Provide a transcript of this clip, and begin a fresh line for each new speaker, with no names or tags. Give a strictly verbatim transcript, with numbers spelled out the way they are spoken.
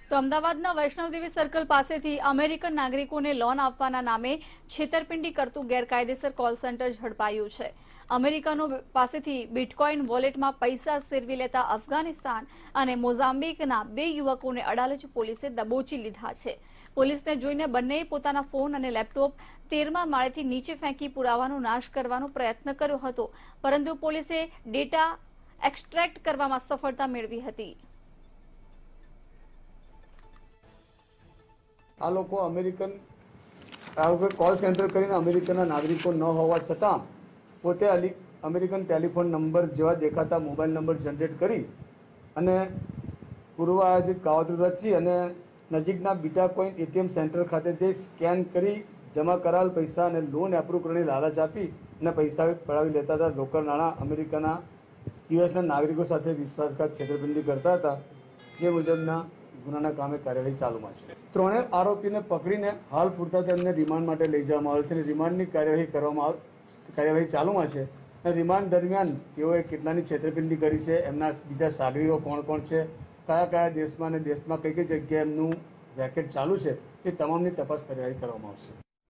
તો અમદાવાદના વૈષ્ણવદેવી સર્કલ પાસેથી અમેરિકન નાગરિકોને લોન આપવાના નામે છેતરપિંડી કરતું ગેરકાયદેસર કોલ સેન્ટર ઝડપાયું છે। અમેરિકનો પાસેથી બિટકોઇન વોલેટમાં પૈસા સેરવી લેતા અફઘાનિસ્તાન અને મોઝામ્બિકના બે યુવકોને અડાલજ પોલીસે દબોચી લીધા છે। પોલીસને જોઈને બંનેએ પોતાના ફોન અને લેપટોપ તેરમા માળેથી નીચે ફેંકી પુરાવાનો નાશ કરવાનો પ્રયત્ન કર્યો હતો, પરંતુ પોલીસે ડેટા એક્સ્ટ્રેક્ટ કરવામાં સફળતા મેળવી હતી।
આ લોકો અમેરિકન આ લોકો કોલ સેન્ટર કરીને અમેરિકનના નાગરિકો ન હોવા છતાં પોતે અમેરિકન ટેલિફોન નંબર જેવા દેખાતા મોબાઈલ નંબર જનરેટ કરી અને પૂર્વ આયોજિત કાવતરું રચી અને નજીકના બીટાકોઇન એટીએમ સેન્ટર ખાતે જઈ સ્કેન કરી જમા કરાયેલ પૈસા અને લોન એપ્રુવ કરવાની લાલચ આપી અને પૈસા પડાવી લેતા હતા। રોકડ નાણાં અમેરિકાના યુએસના નાગરિકો સાથે વિશ્વાસઘાત છેતરપિંડી કરતા હતા, જે મુજબના ગુનાના કામે કાર્યવાહી ચાલુમાં છે। ત્રણેય આરોપીને પકડીને હાલ પૂરતા તેમને રિમાન્ડ માટે લઈ જવામાં આવેલ છે અને રિમાન્ડની કાર્યવાહી કરવામાં કાર્યવાહી ચાલુમાં છે। અને રિમાન્ડ દરમિયાન તેઓએ કેટલાની છેતરપિંડી કરી છે, એમના બીજા સાગરીતો કોણ કોણ છે, કયા કયા દેશમાં અને દેશમાં કઈ કઈ જગ્યાએ એમનું રેકેટ ચાલુ છે, તે તમામની તપાસ કાર્યવાહી કરવામાં આવશે।